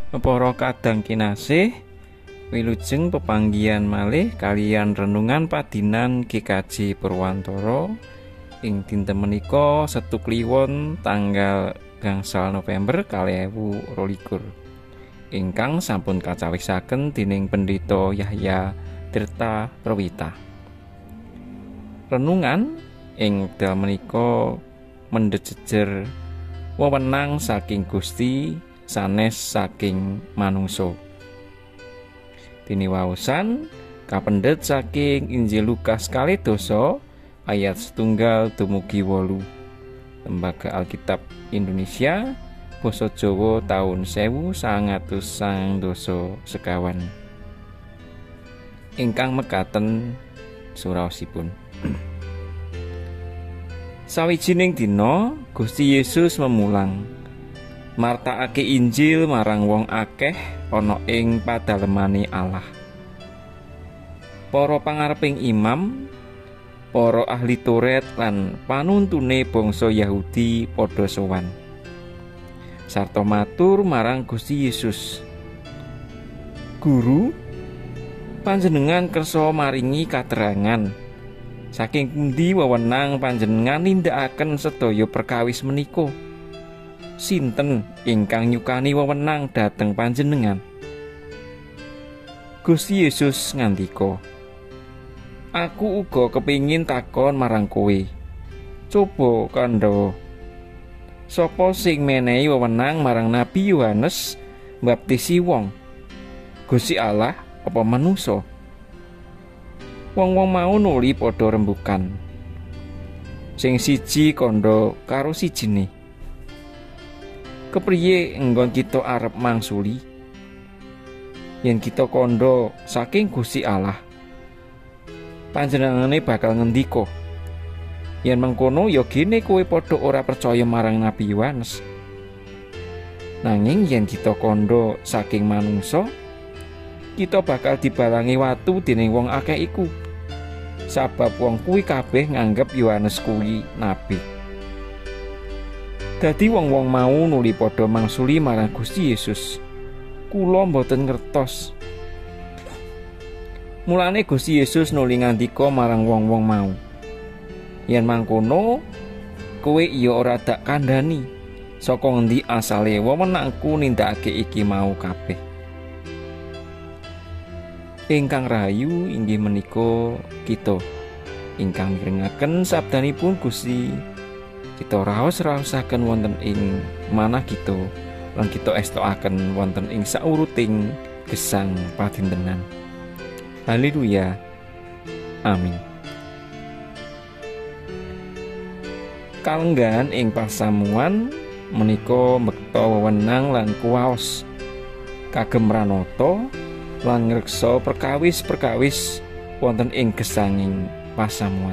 Para kadang kinasih, wilujeng pepanggihan malih kaliyan renungan padinan GKJ Purwantara ing dinten menika Setu Kliwon tanggal gangsal November 2022 ingkang sampun kacawisaken dening Pendeta Yahya Tirta Prawita. Renungan ing dal menika mendhet jejer wewenang saking Gusti sanes saking manungsa. Piniwaosan kapendhet saking Injil Lukas 2 ayat 1 dumugi 8. Lembaga Alkitab Indonesia basa Jawa taun 1992 ingkang mekaten suraosipun. Sawijining dina Gusti Yesus memulang martakake Injil marang wong akeh ana ing padalemane Allah. Para pangareping imam, para ahli Taurat lan panuntune bangsa Yahudi padha sowan sarta matur marang Gusti Yesus, "Guru, panjenengan kersa maringi katerangan saking pundi wewenang panjenengan nindakaken sedaya perkawis menika? Sinten ingkang nyukani wewenang dhateng panjenengan?" Gusti Yesus ngandika, "Aku uga kepingin takon marang kowe. Coba kandha, sapa sing menehi wewenang marang Nabi Yohanes mbaptisi wong? Gusti Allah apa manungsa?" Wong-wong mau nuli padha rembugan. Sing siji kandha karo sijine, "Kepriye enggon kita arep mangsuli? Yen kita kandha saking Gusti Allah, panjenengane bakal ngendika, yen mengkono ya gene kowe padha ora percaya marang Nabi Yohanes. Nanging yen kita kandha saking manungsa, kita bakal dibalangi watu dening wong akeh iku, sabab wong kuwi kabeh nganggep Yohanes kuwi nabi." Dadi wong-wong mau nuli padha mangsuli marang Gusti Yesus. "Kula mboten ngertos." Mulane Gusti Yesus nuli ngandika marang wong-wong mau, "Yen mangkono, kowe iya ora dak kandhani saka ngendi asale wewenangku nindakake iki mau kabeh." Ingkang rahayu inggih menika kita ingkang mirengaken sabdanipun Gusti. Kita raos-raosaken wonten ing manah kita lan kita estokaken wonten ing sauruting gesang padintenan. Haleluya. Amin. Kalenggahan ing pasamuan menika mekta wewenang lan kuwaos kagem ranata lan ngreksa perkawis-perkawis wonten ing gesanging pasamuan.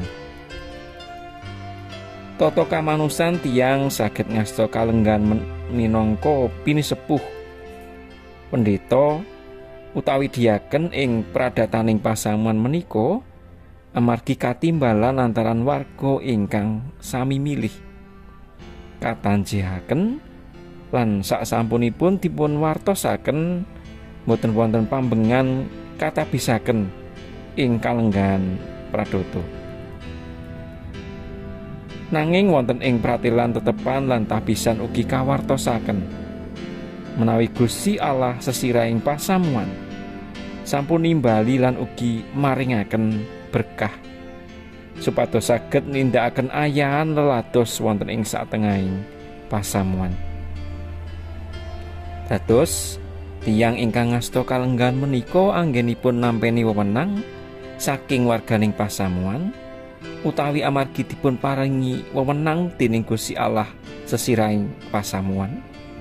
Tata kamanusan tiyang saged ngasta kalenggahan minangka pinisepuh, pendeta utawi diaken ing pradataning pasamuan menika amargi katimbalan antaran warga ingkang sami milih, katanjihaken lan saksampunipun dipun wartosaken boten wonten pambengan katabisaken ing kalenggahan pradata. Nanging wonten ing pratelan tetepan lan tabisan ugi kawartosaken menawi Gusti Allah sesirahing pasamuan sampun nimbali lan ugi maringaken berkah supados saged nindakaken ayahan lelados wonten ing satengahing pasamuan. Dados tiyang ingkang ngasta kalenggahan menika anggenipun nampeni wewenang saking warganing pasamuan utawi amargi dipun paringi wewenang dening Gusti Allah sesirahing pasamuan.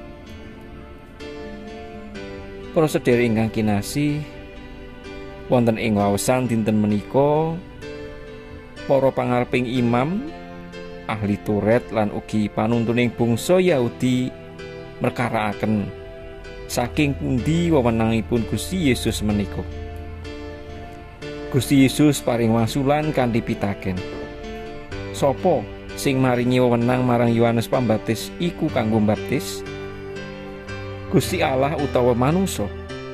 Para sedherek ingkang kinasih, wonten ing waosan dinten menika para pangareping imam, ahli Taurat lan ugi panuntuning bangsa Yahudi merkarakaken saking pundi wewenangipun Gusti Yesus menika. Gusti Yesus paring wangsulan kanthi pitaken, "Sapa sing maringi wewenang marang Yohanes Pambaptis iku kanggo mbaptis?" Gusti Allah utawa manungsa.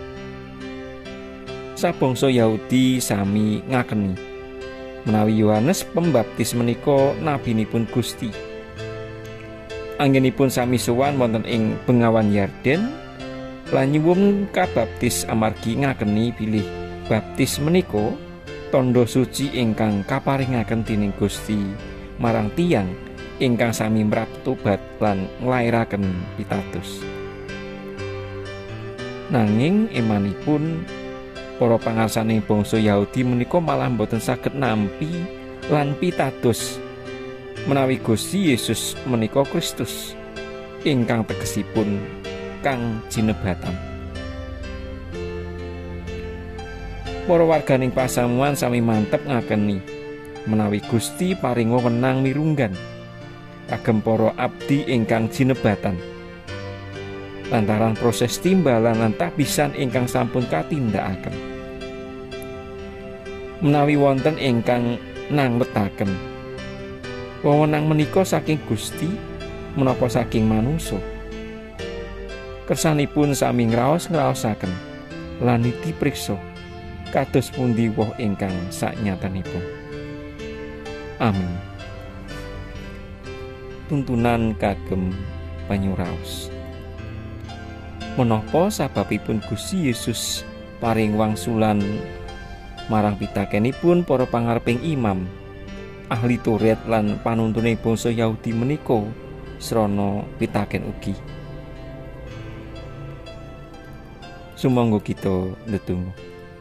Sabangsa Yahudi sami ngakeni menawi Yohanes Pembaptis menika nabinipun Gusti. Anggenipun sami sowan wonten ing Bengawan Yarden lan nyuwun kabaptis amargi ngakeni bilih baptis menika tandha suci ingkang kaparingaken dening Gusti marang tiyang ingkang sami mratobat lan nglairaken pitados. Nanging imanipun para pangarsaning bangsa Yahudi menika malah boten saged nampi lan pitados menawi Gusti Yesus menika Kristus ingkang tegesipun kang jinebatan. Para warganing pasamuan sami mantep ngakeni menawi Gusti paring wewenang mirunggan kagem para abdi ingkang jinebatan lantaran proses timbalan lan tabisan ingkang sampun katindakaken. Menawi wonten ingkang nangletaken wewenang menika saking Gusti menapa saking manungsa, kersanipun sami ngraos-ngraosaken lan niti priksa kados pundi woh ingkang saknyatanipun. Amin. Tuntunan kagem panyuraos. Menapa sababipun Gusti Yesus paring wangsulan marang pitakenipun para pangareping imam, ahli Taurat lan panuntune bangsa Yahudi menika srana pitaken ugi. Sumangga kita ndedonga.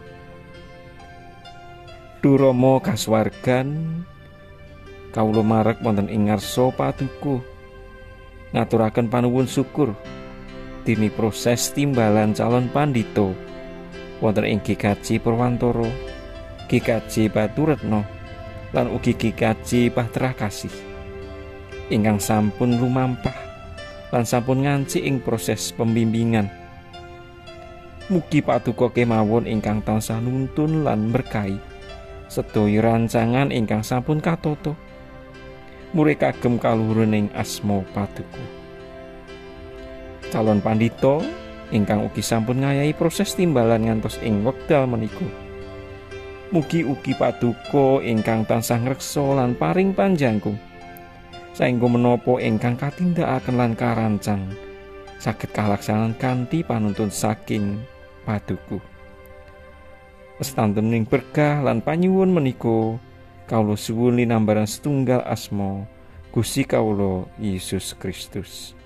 Duh Rama kasuwargan, kawula marek wonten ing ngarsa Paduka ngaturaken panuwun syukur dini proses timbalan calon pandhita wonten ing GKJ Purwantara, GKJ Baturetno lan ugi GKJ Bahtera Kasih ingkang sampun lumampah lan sampun nganci ing proses pembimbingan. Mugi Paduka kemawon ingkang tansah nuntun lan berkahi sedaya rancangan ingkang sampun katata murid kagem kaluhurening asma Paduka. Calon pandhita ingkang ugi sampun ngayahi proses timbalan ngantos ing wekdal menika. Mugi ugi Paduka ingkang tansah ngreksa lan paring panjangku saengga menapa ingkang katindakaken lan karancang saged kalaksanan kanthi panuntun saking Paduka. Sestantuning berkah lan panyuwun menika kawula suwun linambaran setunggal asma Gusti kawula Yesus Kristus.